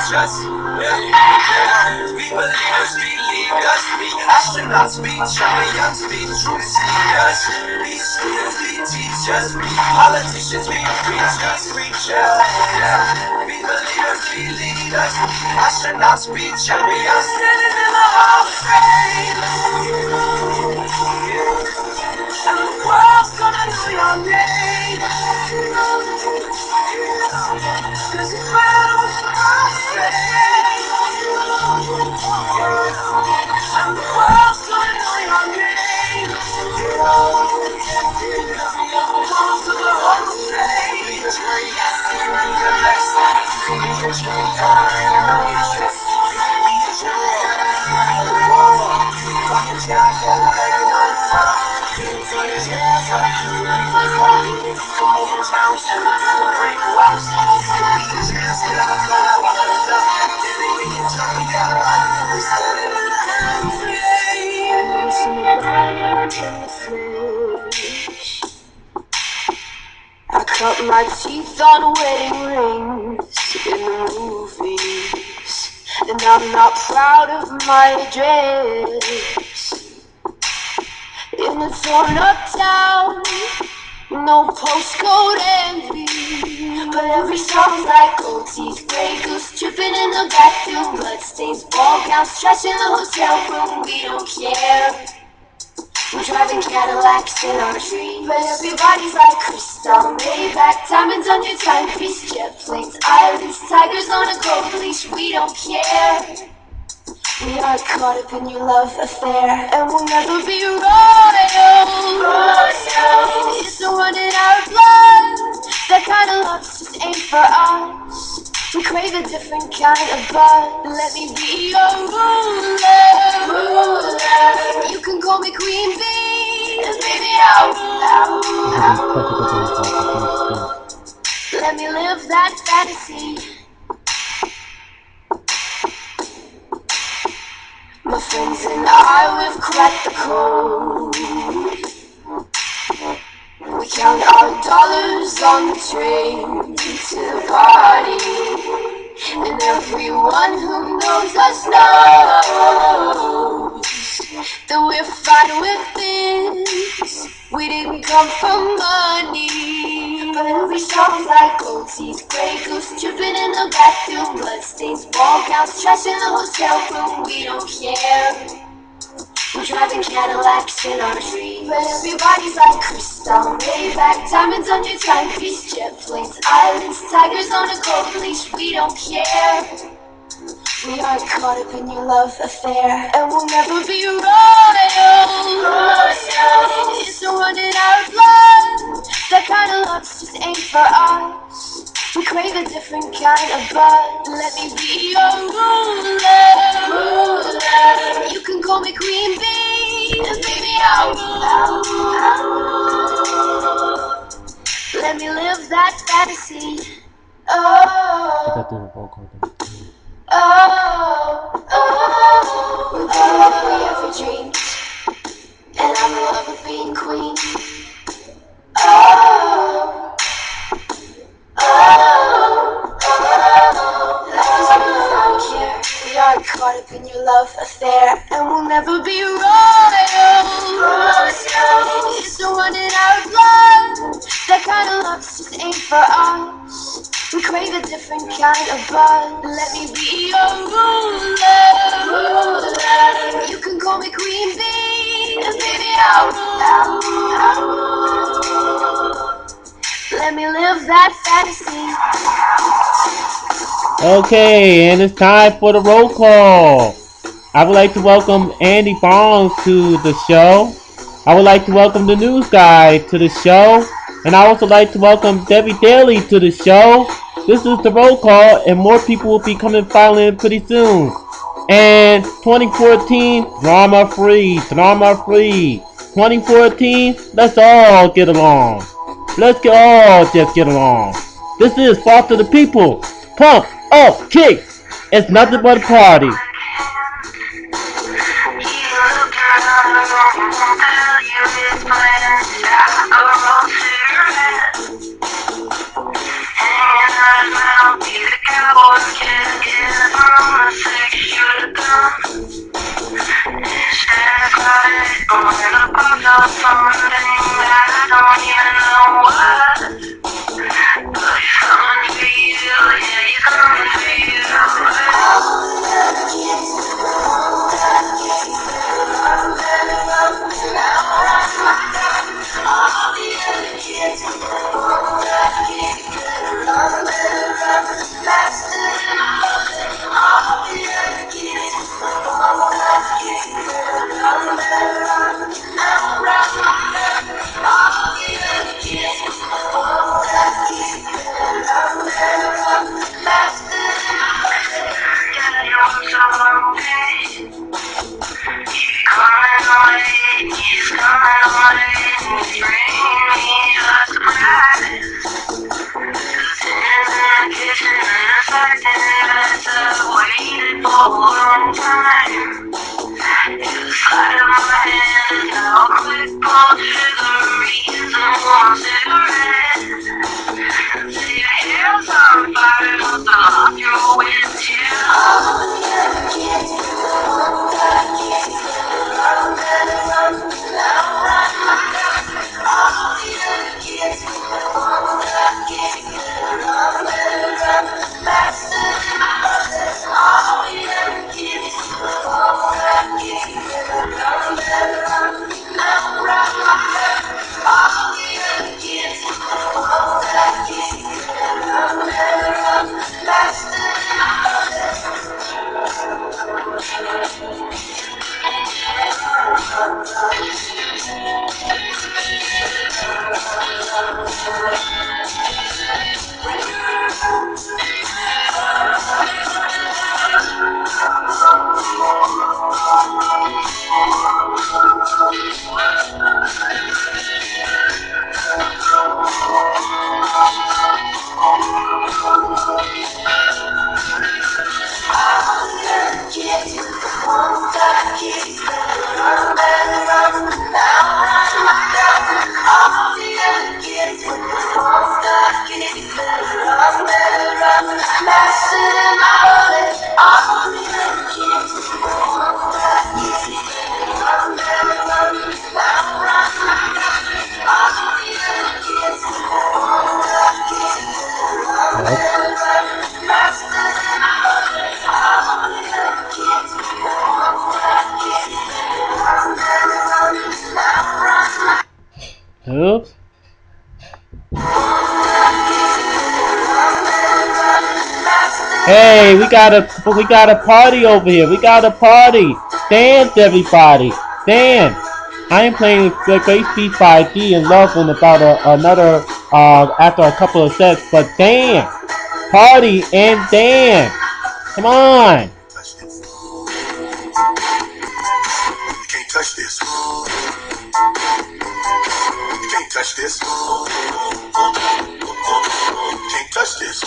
preachers. Be believers, be leaders, be astronauts, be champions, be truth seekers, be students, be teachers, be politicians, be preachers, Be believers, be leaders, be astronauts, be champions, standing in the hall of fame. And the world's gonna know your name. Cause you battle for fame. And the world's gonna know your name. Come to the hall of fame. Be the greatest, be the best, be a true God, be a trust, be a true God. Fucking Jack, begging on the floor. Things on his hands up, all the towns, break rocks. Be a chance that I got all the stuff. Then we can jump, we got a lot of we started in the I cut my teeth on wedding rings in the movies, and I'm not proud of my dress. In a torn up town, no postcode envy, but every song's like gold teeth, gray goose dripping in the bathroom, bloodstains, ball gowns, trash in the hotel room. We don't care. We're driving Cadillacs in our dreams, but everybody's like crystal, Maybach, diamonds on your timepiece, jet planes, islands, tigers on a gold leash. We don't care. We are caught up in your love affair, and we'll never be royal. It's the one in our blood. That kind of love just ain't for us. We crave a different kind of buzz. Let me be your ruler. You can call me Queen Bee, and baby I'll let me live that fantasy. My friends and I, we've cracked the code. We count our dollars on the train to the party, and everyone who knows us knows that we're fine with this. We didn't come for money, but every song's like gold teeth, gray goose dripping in the bathroom, bloodstains, ball gowns, trash in the hotel room. We don't care. We're driving Cadillacs in our dreams, but everybody's like crystal, Maybach, diamonds on your timepiece, jet planes, islands, tigers on a gold leash. We don't care. We are caught up in your love affair, and we'll never be royal. It's the one in our blood. That kind of love just ain't for us. We crave a different kind of buzz. Let me be your ruler. You can call me Queen Bee, and baby I'll let me live that fantasy. We have dreams, and I'm in love with being queen. Life is beautiful, I don't care. We are caught up in your love affair, and we'll never be royal. It's the one in our blood. That kind of love just ain't for us. We crave a different kind of buzz. Let me be your ruler. You can call me Queen Bee, and baby I'll let me live that fantasy. Okay, and it's time for the roll call. I would like to welcome Andy Barnes to the show. I would like to welcome the news guy to the show. And I also like to welcome Debbie Daly to the show. This is the roll call, and more people will be coming filing pretty soon. And 2014, drama free. 2014, let's all get along. Let's all just get along. This is Foster the People. Pump up kicks. It's nothing but a party. Hanging around, be the cowboy kid again. Oops. Hey, we got a party over here. We got a party. Dance, everybody. Dance. I am playing Great Speech by D and Love in about another after a couple of sets, but dance. Party and dance. Come on. You can't touch this. You can't touch this. You can't touch this.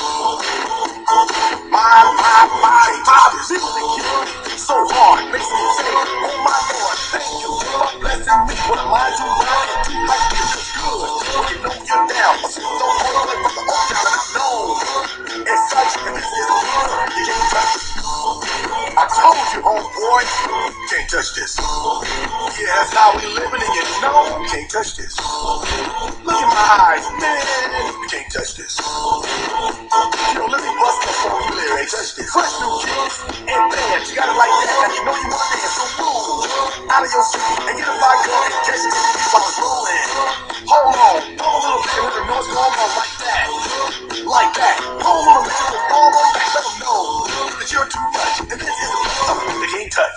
My, people think you so hard, makes me say, oh my Lord, thank you for blessing me. When I mind you well and do like this is good. When you know you're down, so don't hold on from the old down and I'm known. As such, and this is good, you can't touch it. I told you, homeboy, you can't touch this. Yeah, that's how we living and you know you can't touch this. Look in my eyes, man, you can't touch this. Yo, let me bust up on you there, ain't touch this. Fresh new kicks and bands, you got it like that, now you know you want to dance, so move out of your seat and get a vodka and catch this beat while it's rolling. Hold on, hold a little bit with the noise going on like that. Like that. Hold on a minute, fall on back, let them know that you're too much, and this is something they can't touch.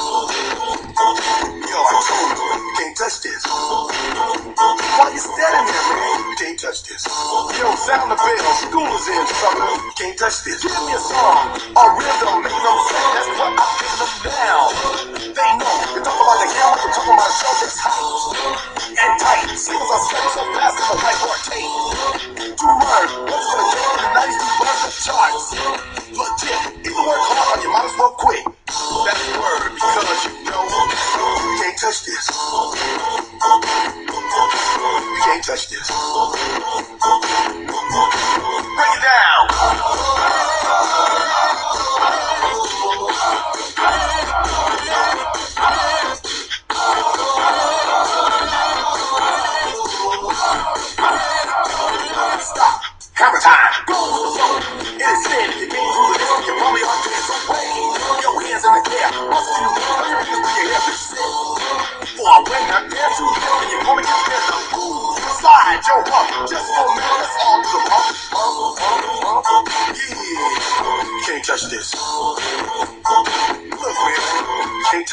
Yo, I told you, you can't touch this. Why you standing there, man? You can't touch this. Yo, sound the bell, school is in, sucker. You can't touch this. Give me a song, a rhythm, make them sing. That's what I'm giving them now. They know. You talk about the camera, you talk about a show that's hot and tight. Singles are so fast in the whiteboard tape. To learn what's gonna get in the 90s to burn the charts. Legit. Either work hard or you might as well quit. That's the word, because you know you can't touch this. You can't touch this. Break it down.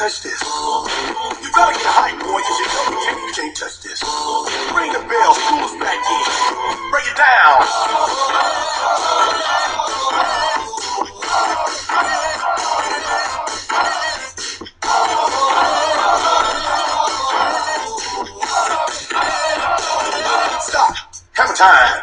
touch this. You better get hype, boy, cause you know you can't touch this. Ring the bell, school's back in. Break it down. Stop. Hammer time.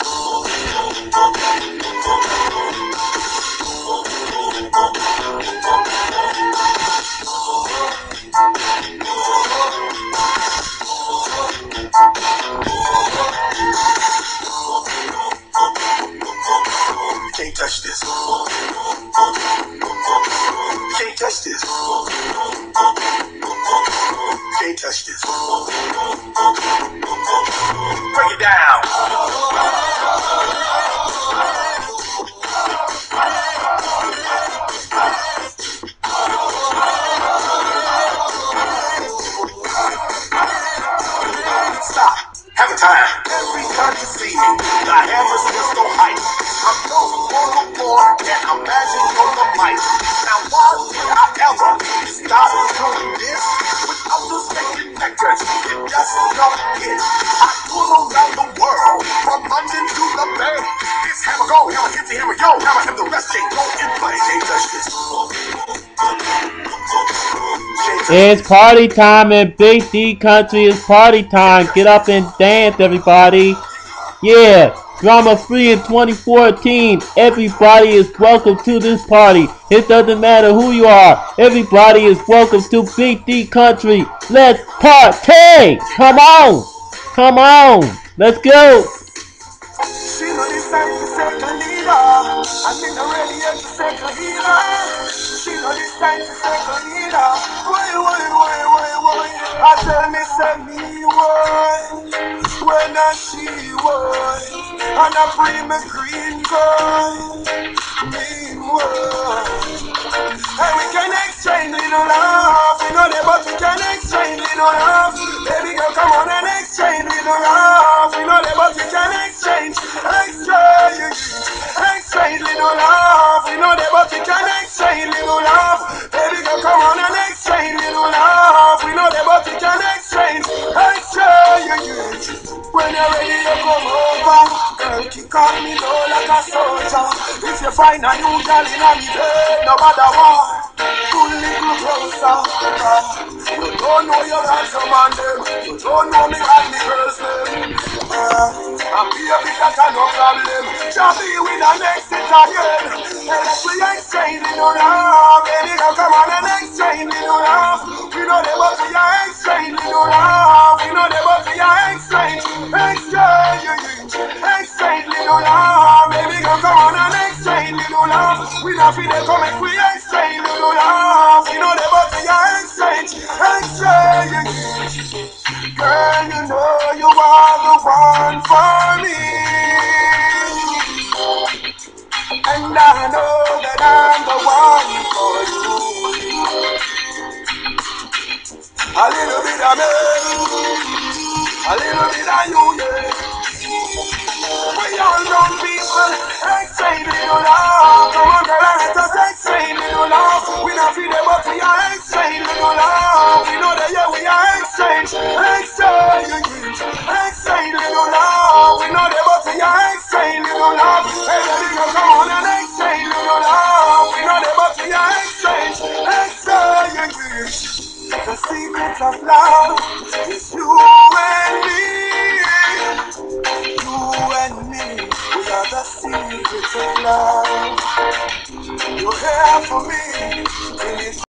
You can't touch this. You can't touch this. You can't touch this. Break it down. Stop. Have a time. Every time you see me, the hammers just go hype. I'm going on the floor and I'm magic on the mic. Now why would I ever stop doing this without the station records? It just don't hit. I tour around the world from London to the Bay. It's hammer go, hammer hit the hammer yo, hammer and the rest ain't go in play. Can't touch this. It's party time in Big D country. It's party time. Get up and dance, everybody. Yeah, drama free in 2014. Everybody is welcome to this party. It doesn't matter who you are. Everybody is welcome to Big D country. Let's party. Come on. Come on. Let's go. She know this time to take a leader. I'm in the ready to take a healer. She know this time to take a leader. Why. I tell me, send me one. When I see one. And I bring my green gun. Meanwhile. And we can exchange little love. We know that, but we can exchange little love. Baby girl, come on and exchange little love. We know that, but we can exchange little love. We know that, but we can exchange little love. Baby girl, come on and exchange little love. We know that, but we can exchange. When you're ready to come over, girl, kick off me low like a soldier. If you find a new girl in a me bed, no matter what, pull little closer. You don't know you got some on them. You don't know me got me girls them. I'm baby that got no problem. Just be with the next it again. And let's we exchange little love. Baby girl, come on and exchange little love. We know they but we are exchange little love. We know they but we are exchange little love. Baby girl, come on and exchange little love. We not feel they come and we exchange little love. We know they but we are exchange. Girl, you know you are the one for me. And I know that I'm the one for you. A little bit of me, a little bit of you, yeah. We all young people, exchange little love. Come on, girl, let us exchange little love. We not feel it, but we are exchange little love. We know that, yeah, we are exchange little love. We know that, but we are exchange little love. Hey, baby girl, come on and exchange little love. We know that, but we are exchange. The secret of love is you and me. You and me, we are the secrets of love. You're here for me.